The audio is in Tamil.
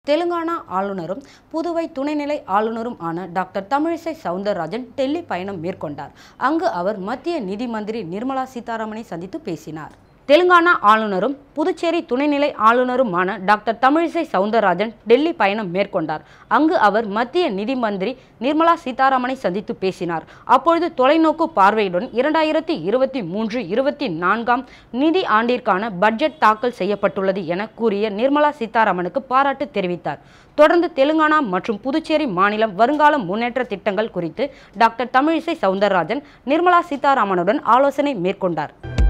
தெலுங்கானா ஆளுநரும் புதுவை துணைநிலை ஆளுநரும் ஆன டாக்டர் தமிழிசை சவுந்தரராஜன் டெல்லி பயணம் மேற்கொண்டார். அங்கு அவர் மத்திய நிதி மந்திரி நிர்மலா சீதாராமனை சந்தித்து பேசினார். தெலுங்கானா ஆளுநரும் புதுச்சேரி துணைநிலை ஆளுநருமான டாக்டர் தமிழிசை சவுந்தரராஜன் டெல்லி பயணம் மேற்கொண்டார். அங்கு அவர் மத்திய நிதி மந்திரி நிர்மலா சீதாராமனை சந்தித்து பேசினார். அப்பொழுது தொலைநோக்கு பார்வையுடன் 2023-24 நிதி ஆண்டிற்கான பட்ஜெட் தாக்கல் செய்யப்பட்டுள்ளது என கூறிய நிர்மலா சீதாராமனுக்கு பாராட்டு தெரிவித்தார். தொடர்ந்து தெலுங்கானா மற்றும் புதுச்சேரி மாநிலம் வருங்கால முன்னேற்ற திட்டங்கள் குறித்து டாக்டர் தமிழிசை சவுந்தரராஜன் நிர்மலா சீதாராமனுடன் ஆலோசனை மேற்கொண்டார்.